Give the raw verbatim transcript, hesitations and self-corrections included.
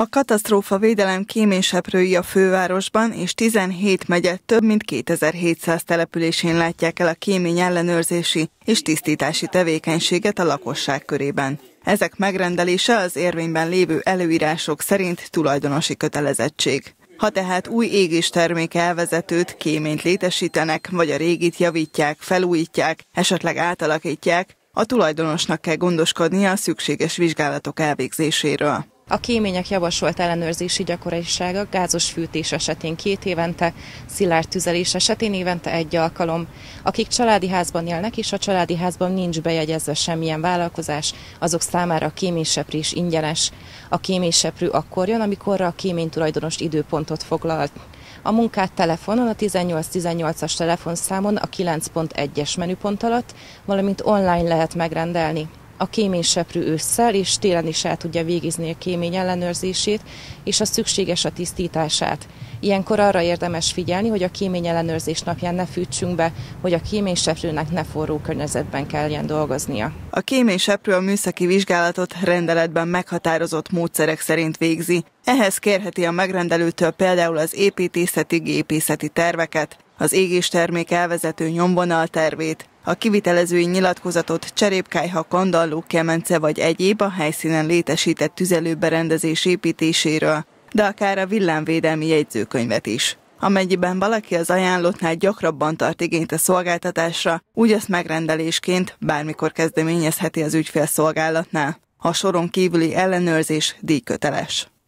A katasztrófavédelem kéményseprői a fővárosban és tizenhét megye több mint kétezer-hétszáz településén látják el a kémény ellenőrzési és tisztítási tevékenységet a lakosság körében. Ezek megrendelése az érvényben lévő előírások szerint tulajdonosi kötelezettség. Ha tehát új égéstermék elvezetőt, kéményt létesítenek, vagy a régit javítják, felújítják, esetleg átalakítják, a tulajdonosnak kell gondoskodnia a szükséges vizsgálatok elvégzéséről. A kémények javasolt ellenőrzési gyakorisága gázos fűtés esetén két évente, szilárd tüzelés esetén évente egy alkalom. Akik családi házban élnek és a családi házban nincs bejegyezve semmilyen vállalkozás, azok számára a kéményseprés ingyenes. A kéményseprő akkor jön, amikor a kéménytulajdonos időpontot foglal. A munkát telefonon, a tizennyolc tizennyolcas telefonszámon a kilenc pont egyes menüpont alatt, valamint online lehet megrendelni. A kéményseprő ősszel és télen is el tudja végezni a kémény ellenőrzését és a szükséges a tisztítását. Ilyenkor arra érdemes figyelni, hogy a kémény ellenőrzés napján ne fűtsünk be, hogy a kéményseprőnek ne forró környezetben kelljen dolgoznia. A kéményseprő a műszaki vizsgálatot rendeletben meghatározott módszerek szerint végzi. Ehhez kérheti a megrendelőtől például az építészeti, gépészeti terveket, az égéstermék elvezető nyomvonal tervét, a kivitelezői nyilatkozatot, cserépkályha, kandalló, kemence vagy egyéb a helyszínen létesített tüzelőberendezés építéséről, de akár a villámvédelmi jegyzőkönyvet is. Amennyiben valaki az ajánlottnál gyakrabban tart igényt a szolgáltatásra, úgy azt megrendelésként bármikor kezdeményezheti az ügyfélszolgálatnál. A soron kívüli ellenőrzés díjköteles.